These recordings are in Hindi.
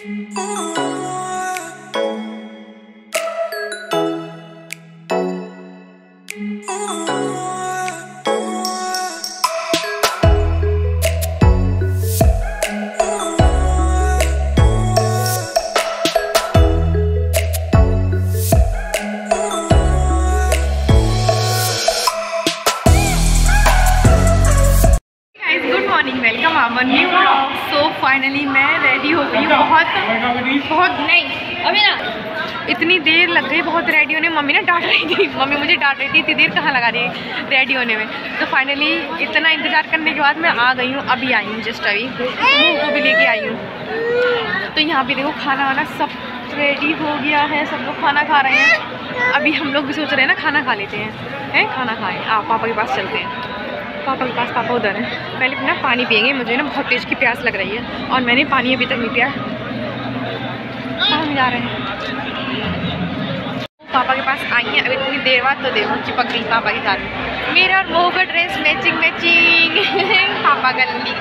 Welcome our new blog. So finally मैं रेडी हो गई हूँ। बहुत नहीं अभी ना इतनी देर लग गई बहुत रेडी होने। मम्मी ना डांट रही थी, मम्मी मुझे डांट रही थी इतनी देर कहाँ लगा रही है रेडी होने में। तो फाइनली इतना इंतज़ार करने के बाद मैं आ गई हूँ। अभी आई हूँ जस्ट अभी को भी लेके आई हूँ। तो यहाँ पे देखो खाना वाना सब रेडी हो गया है, सब लोग खाना खा रहे हैं। अभी हम लोग भी सोच रहे हैं ना खाना खा लेते हैं, खाना खाएँ। आप पापा के पास चलते हैं, पापा के पास। पापा उधर है। पहले ना पानी पियेंगे, मुझे ना बहुत तेज़ की प्यास लग रही है और मैंने पानी अभी तक नहीं पिया। कहाँ जा रहे हैं? पापा के पास आई हैं अभी इतनी देर बाद। तो देखो चिपक गई पापा के साथ। मेरा और वो का ड्रेस मैचिंग पापा गली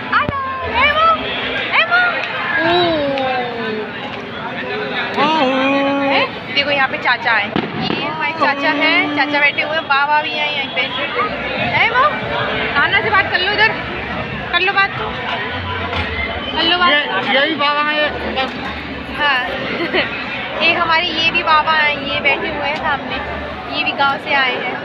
देखो यहाँ पे चाचा है, ये हमारे चाचा हैं। चाचा बैठे हुए हैं, बाबा भी हैं यहीं पे। है वो नाना से बात कर लो, उधर कर लो बात, कर लो बात। यही बाबा है। हाँ एक हमारे ये भी बाबा हैं, ये बैठे हुए हैं सामने। ये भी गांव से आए हैं।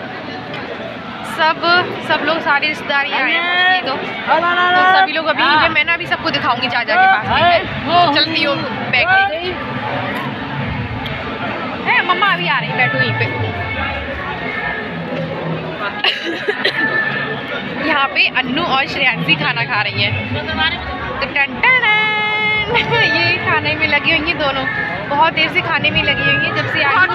सब लोग सारे रिश्तेदार आए हैं तो सभी लोग अभी हैं। मैं ना अभी सबको दिखाऊंगी चाचा के पास। चलती हूँ बैठ के। मम्मा अभी आ रही, बैठो यहीं पे। यहाँ पे अन्नू और श्रेयांशी खाना खा रही हैं। तो ये खाने में लगी हुई हैं दोनों, बहुत देर से खाने में लगी हुई हैं जब से आई।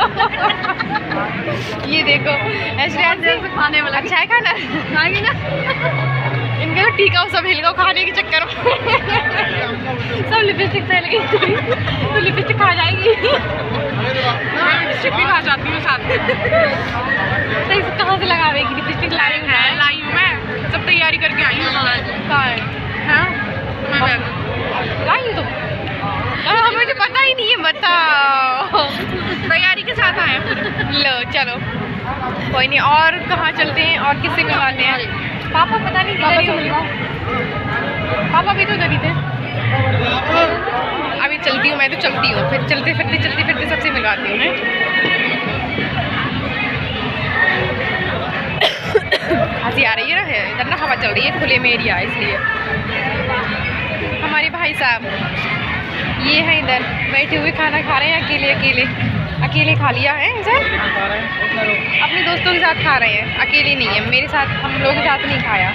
ये देखो श्रेयांशी खाने वाला। अच्छा है खाना, खाएंगे ना? इनका तो टीका सब हिल गया खाने के चक्कर में। सब लिपस्टिक पहन गई तो लिपस्टिक खा जाएगी। लिपस्टिक भी खा जाती हूँ साथ में। तो कहाँ से लगावेगी लिपस्टिक? लाई हूँ मैं, सब तैयारी करके आई हूँ। कहाँ है? हाँ मैं लाई तो मुझे पता ही नहीं है। बताओ तैयारी के साथ आए फिर। लो चलो कोई नहीं। और कहाँ चलते हैं और किससे मिलवाते हैं? पापा पता नहीं किधर ही। पापा भी तो उधर ही थे। अभी चलती हूँ मैं, तो चलती हूँ फिर चलते फिरते सबसे मिलवाती हूँ मैं। हंसी आ रही है ना, इधर ना हवा चल रही है, खुले में एरिया है इसलिए। हमारे भाई साहब ये हैं इधर बैठे हुए, खाना खा रहे हैं। अकेले खा लिया है सर, अपने दोस्तों के साथ खा रहे हैं। अकेले नहीं है, मेरे साथ, हम लोगों के साथ नहीं खाया।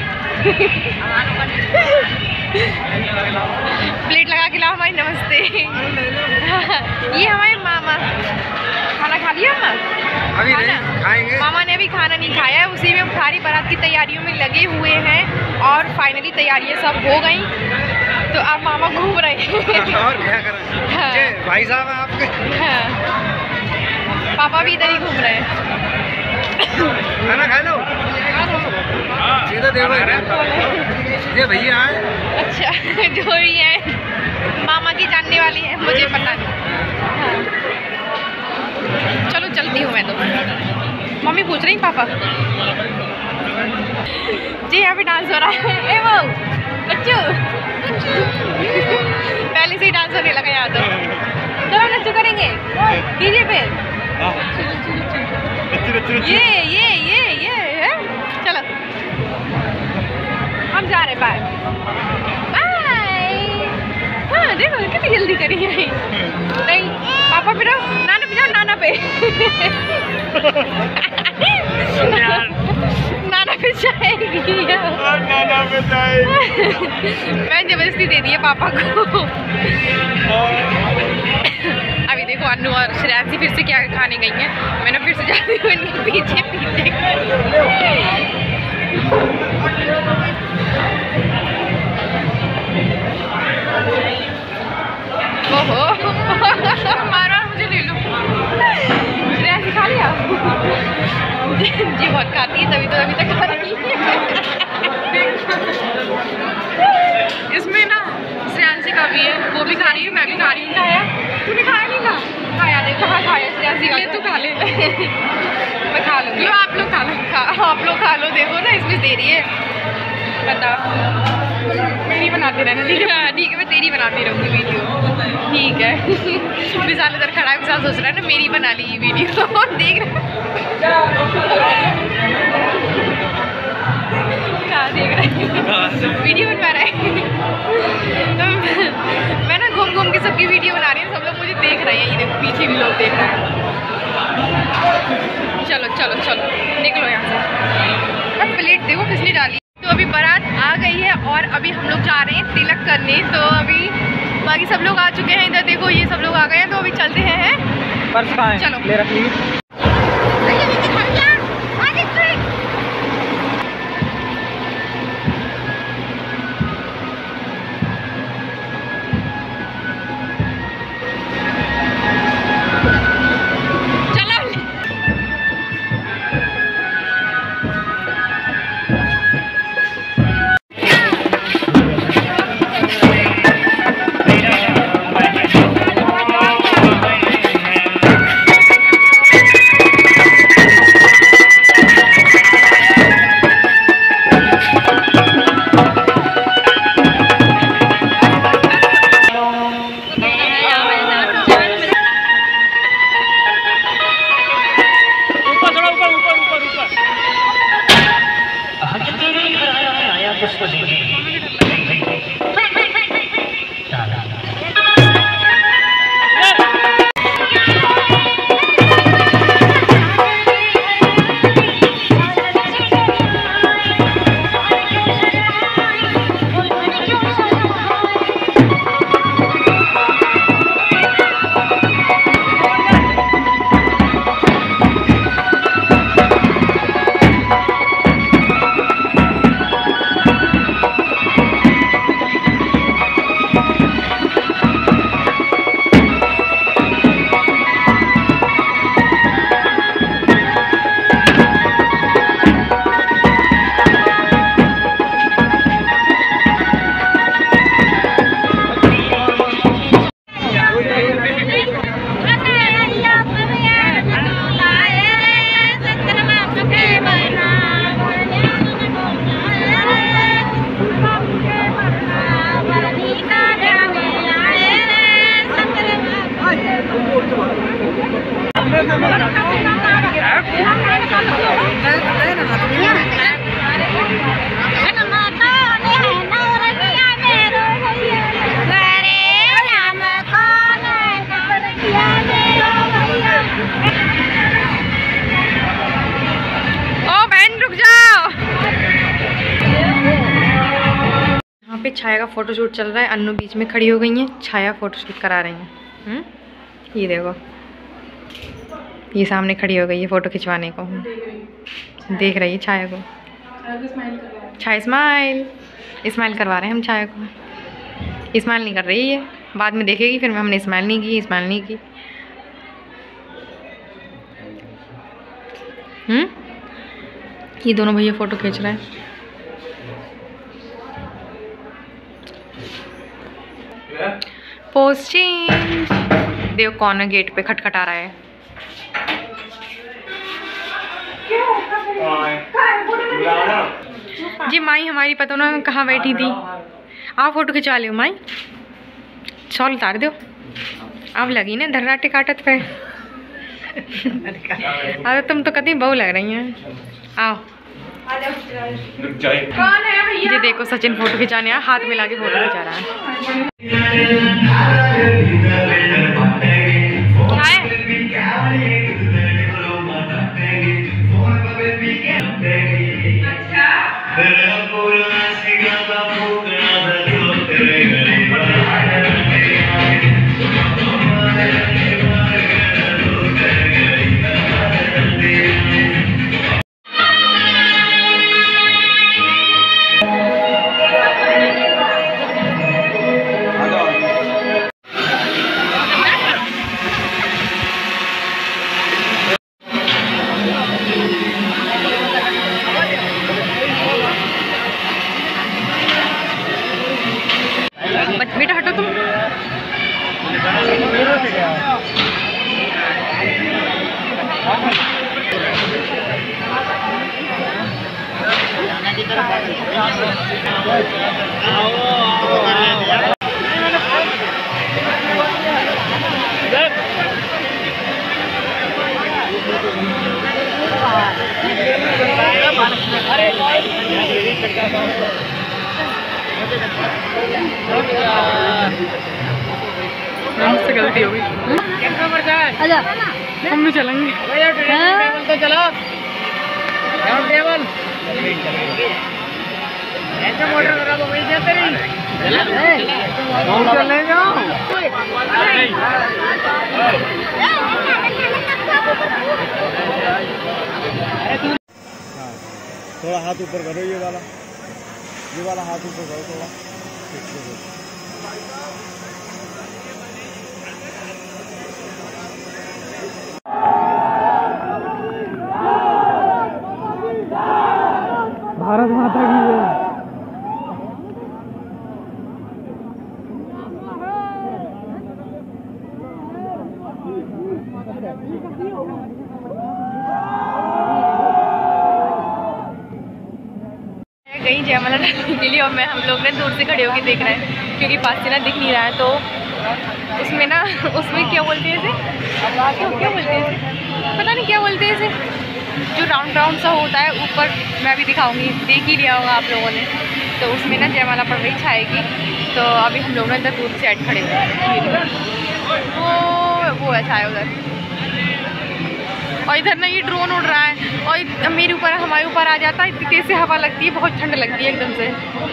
प्लेट लगा के लाओ हमारी। नमस्ते। ये हमारे मामा खाना खा लिया। अभी नहीं खाएंगे। मामा ने अभी खाना नहीं खाया है, उसी में सारी बारात की तैयारियों में लगे हुए हैं। और फाइनली तैयारियां सब हो गई, तो अब मामा घूम रहे हैं। और क्या कर रहे हैं? हाँ। भाई साहब आपके। हाँ। पापा भी इधर ही घूम रहे हैं। खाना खा लो सीधा देव ये भैया आए। अच्छा जो भी है मामा की जानने वाली है, मुझे पता नहीं। हाँ। चलो चलती हूँ मैं तो। मम्मी पूछ रही पापा जी यहाँ पे डांस हो रहा है। वो बच्चू पहले से ही डांस होने लगा यहाँ तो। चलो नच्चू करेंगे डीजे पे। ये है। चलो हम जा रहे बाय बाय। हाँ देखो कितनी जल्दी करी है। नहीं पापा पे नाना पे जाओ, नाना पे। नाना पे जाएगी। नाना पे जाएगी। मैं जबरदस्ती दे दी है पापा को। अभी देखो अन्नू और श्रेयांशी फिर से क्या खाने गई हैं। मैंने फिर से जाती हूँ इनके पीछे। ओहो मारो, मुझे ले लो। श्रेयांशी खा लिया? जी बहुत खाती है, तभी तो अभी तक खा रही है। इसमें ना श्रेयांशी का भी है, वो भी खा रही है, मैं भी खा रही ले तू खा ले। मैं खा लूँगी। लो आप लोग खा लो। आप लोग खा लो। देखो ना इसमें दे रही है। बता मेरी बनाते रहना। ठीक है ठीक है, मैं तेरी बनाती रहूँगी वीडियो। ठीक है। विशाल इधर खड़ा है, विशाल सोच रहा है ना मेरी बना ली ये वीडियो। देख रहे वीडियो बनवा रहा है। तो मैं ना घूम घूम के सबकी वीडियो बना रही हूँ। सब लोग मुझे देख रहे हैं। ये देखो पीछे भी लोग देख रहे हैं। चलो चलो चलो निकलो यहाँ से। अब प्लेट देखो किसने डाली। तो अभी बारात आ गई है और अभी हम लोग जा रहे हैं तिलक करने। तो अभी बाकी सब लोग आ चुके हैं। इधर देखो ये सब लोग आ गए हैं। तो अभी चलते हैं। चलो ले रखिए। पे छाया का फोटोशूट चल रहा है। अन्नू बीच में खड़ी हो गई हैं। छाया फोटोशूट करा रही हैं। ये देखो ये सामने खड़ी हो गई है फ़ोटो खिंचवाने को। देख रही है छाया को। छाया स्माइल स्माइल करवा रहे हैं हम छाया को। स्माइल नहीं कर रही है, बाद में देखेगी फिर हमने स्माइल नहीं की। ये दोनों भैया फ़ोटो खींच रहे हैं। Post change. देखो कौन गेट पे खटखटा रहा है। जी माई हमारी पता ना कहाँ बैठी थी। आप फोटो खिंचवा लो माई। शॉल उतार दो। अब लगी ना धर्राटे काटत पे। अरे तुम तो कतई बहू लग रही हैं। आओ कौन है भैया? ये देखो सचिन फोटो खिंचाने आया, हाथ मिला के फोटो खिंचा रहा है। मुझसे गलती हो गई। हम भी चलेंगे। तो चलो टेबल ऐसे मोटर खराब हो गई जाते रही। चले जाओ। थोड़ा हाथ ऊपर करो, ये वाला हाथ ऊपर करो थोड़ा। भारत माता की जय। गई जयमाला डालने के लिए और हम लोग ने दूर से खड़े होकर देख रहे हैं क्योंकि पास से ना दिख नहीं रहा है। तो उसमें क्या बोलते हैं इसे, क्या बोलते हैं इसे, पता नहीं क्या बोलते हैं इसे, जो राउंड सा होता है ऊपर, मैं भी दिखाऊंगी, देख ही लिया होगा आप लोगों ने। तो उसमें ना जयमाला पड़ रही छाएगी। तो अभी हम लोग ना इधर दूर से ऐड खड़े हुए, वो है छाया उधर। और इधर ना ये ड्रोन उड़ रहा है और मेरे ऊपर हमारे ऊपर आ जाता है, इतनी तेज से हवा लगती है, बहुत ठंड लगती है एकदम से।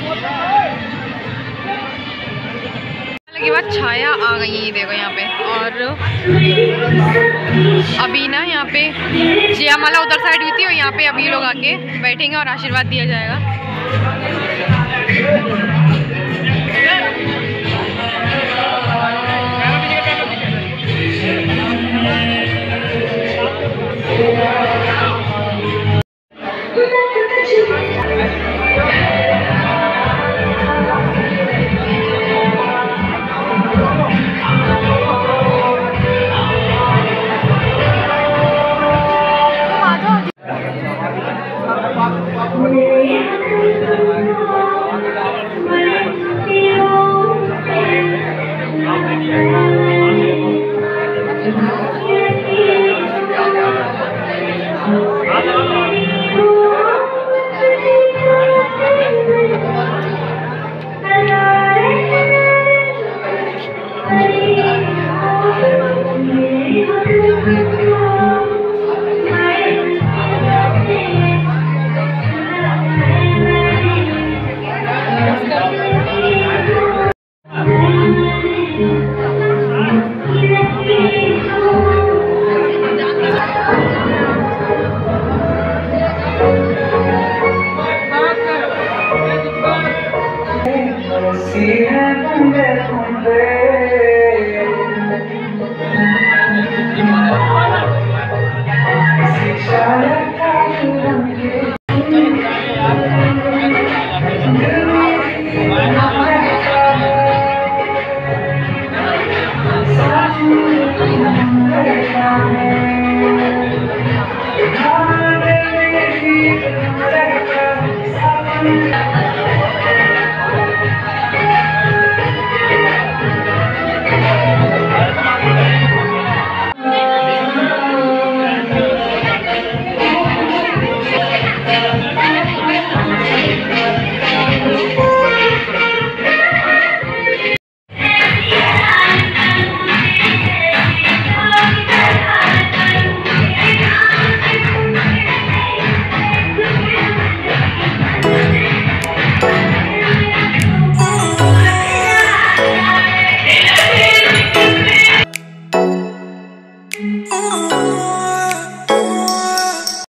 के बाद छाया आ गई है, ये देखो यहाँ पे। और अभी ना यहाँ पे जयमाला उधर साइड हुई थी और यहाँ पे अभी लोग आके बैठेंगे और आशीर्वाद दिया जाएगा। Si es un